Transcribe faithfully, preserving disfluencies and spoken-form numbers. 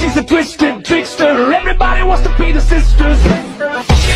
she's a twisted trickster. Everybody wants to be the sisters.